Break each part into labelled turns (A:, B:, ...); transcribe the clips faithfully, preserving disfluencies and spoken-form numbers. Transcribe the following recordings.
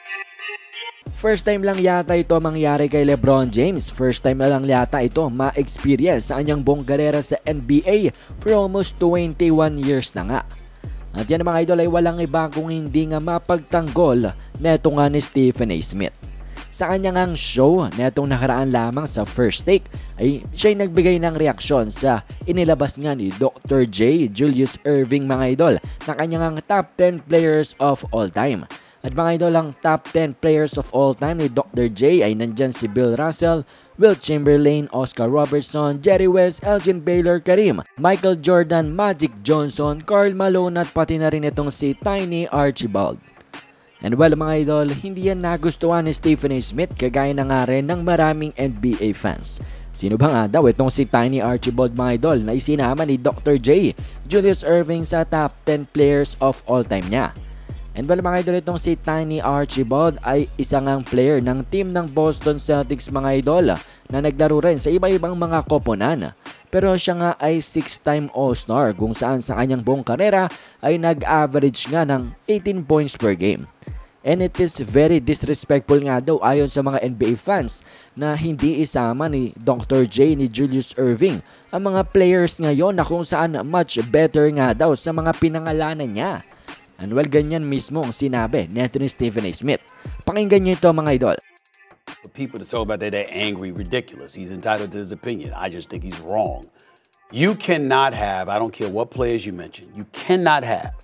A: First time lang yata ito mangyari kay LeBron James. First time na lang yata ito ma-experience sa kanyang buong karera sa N B A for almost twenty-one years na nga. At yan mga idol ay walang iba kung hindi nga mapagtanggol neto nga ni Stephen A. Smith. Sa kanyang show netong nakaraan lamang sa First Take ay siya'y nagbigay ng reaksyon sa inilabas nga ni Doctor J. Julius Erving mga idol na kanyang top ten players of all time. At mga idol, ang top ten players of all time ni Doctor J ay nandyan si Bill Russell, Wilt Chamberlain, Oscar Robertson, Jerry West, Elgin Baylor, Kareem, Michael Jordan, Magic Johnson, Karl Malone at pati na rin itong si Tiny Archibald. And well mga idol, hindi yan nagustuhan ni Stephen A. Smith kagaya na nga rin ng maraming N B A fans. Sino ba nga daw itong si Tiny Archibald mga idol na isinama ni Doctor J. Julius Erving sa top ten players of all time niya? And well mga idol, itong si Tiny Archibald ay isang ang player ng team ng Boston Celtics mga idol na naglaro rin sa iba-ibang mga koponan. Pero siya nga ay six-time All-Star kung saan sa kanyang buong karera ay nag-average nga ng eighteen points per game. And it is very disrespectful nga daw ayon sa mga N B A fans na hindi isama ni Doctor J ni Julius Erving ang mga players ngayon na kung saan much better nga daw sa mga pinangalanan niya. And well, ganyan mismo ang sinabi ni Anthony Stephen A. Smith. Pakinggan niyo ito mga idol.
B: For people to talk about that, they're angry, ridiculous. He's entitled to his opinion. I just think he's wrong. You cannot have, I don't care what players you mention, you cannot have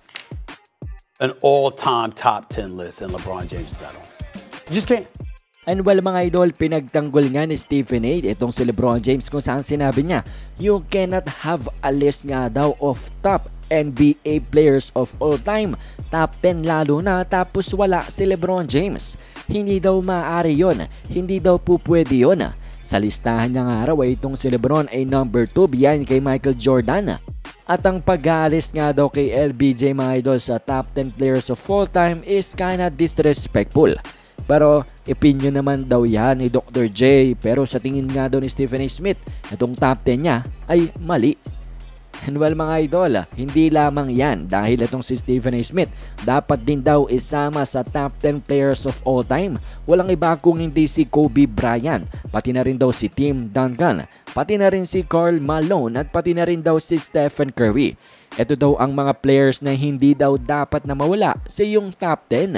B: an all-time top ten list and LeBron James is out on it. You just can't.
A: And well mga idol, pinagtanggol nga ni Stephen A. itong si LeBron James kung saan sinabi niya, you cannot have a list nga daw of top N B A players of all time, top ten lalo na, tapos wala si LeBron James. Hindi daw maaari yon, hindi daw po pwede yon. Sa listahan niya nga raw ay itong si LeBron ay number two behind kay Michael Jordan. At ang pag-aalis nga daw kay L B J mga idol sa top ten players of all time is kinda disrespectful. Pero opinion naman daw yan ni Doctor J, pero sa tingin nga daw ni Stephen A. Smith, itong top ten niya ay mali. And well mga idol, hindi lamang yan dahil itong si Stephen A. Smith dapat din daw isama sa top ten players of all time. Walang iba kung hindi si Kobe Bryant, pati na rin daw si Tim Duncan, pati na rin si Karl Malone at pati na rin daw si Stephen Curry. Ito daw ang mga players na hindi daw dapat na mawala sa iyong top ten.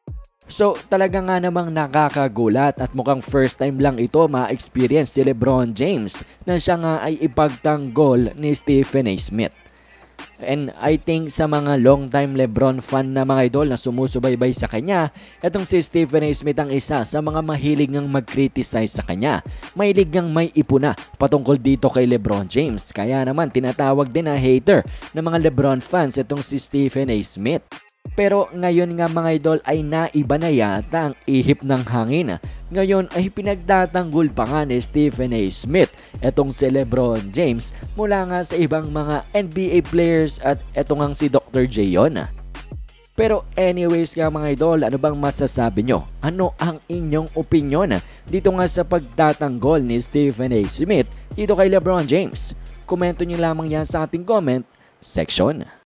A: So talaga nga namang nakakagulat at mukhang first time lang ito ma-experience ni LeBron James na siya nga ay ipagtanggol ni Stephen A. Smith. And I think sa mga long time LeBron fan na mga idol na sumusubaybay sa kanya, itong si Stephen A. Smith ang isa sa mga mahilig ngang mag-criticize sa kanya. Mahilig ngang may ipuna patungkol dito kay LeBron James. Kaya naman tinatawag din na hater ng mga LeBron fans itong si Stephen A. Smith. Pero ngayon nga mga idol ay naiba na yata ang ihip ng hangin. Ngayon ay pinagtatanggol pa nga ni Stephen A. Smith etong si LeBron James mula nga sa ibang mga N B A players at etong ang si Doctor J yon. Pero anyways nga mga idol, ano bang masasabi nyo? Ano ang inyong opinion dito nga sa pagtatanggol ni Stephen A. Smith dito kay LeBron James? Komento nyo lamang yan sa ating comment section.